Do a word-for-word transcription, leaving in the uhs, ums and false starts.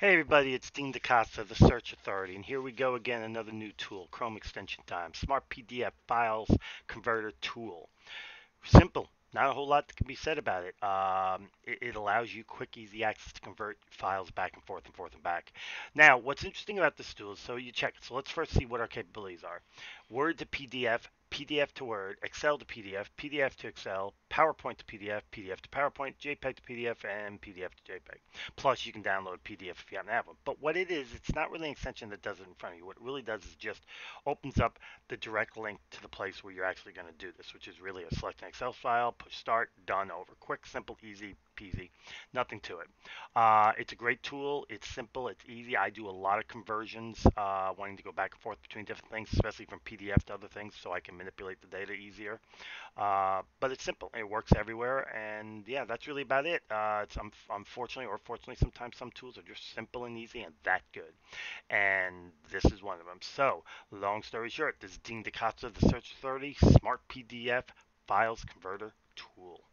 Hey everybody, it's Dean DaCosta, the Search Authority, and here we go again, another new tool, Chrome extension time, Smart P D F Files Converter Tool. Simple, not a whole lot that can be said about it. Um, it. It allows you quick, easy access to convert files back and forth and forth and back. Now, what's interesting about this tool is, so you check it. So let's first see what our capabilities are. Word to P D F, P D F to Word, Excel to P D F, P D F to Excel, PowerPoint to P D F, P D F to PowerPoint, JPEG to P D F, and P D F to JPEG. Plus, you can download P D F if you happen to have one. But what it is, it's not really an extension that does it in front of you. What it really does is just opens up the direct link to the place where you're actually going to do this, which is really a select an Excel file, push start, done, over. Quick, simple, easy peasy, nothing to it. Uh, it's a great tool. It's simple. It's easy. I do a lot of conversions, uh, wanting to go back and forth between different things, especially from P D F to other things, so I can manipulate the data easier. Uh, but it's simple. It works everywhere, and yeah, that's really about it. Uh, it's um, unfortunately or fortunately, sometimes some tools are just simple and easy and that good, and this is one of them. So, long story short, this is Dean DaCosta, the Search Authority, Smart P D F Files Converter Tool.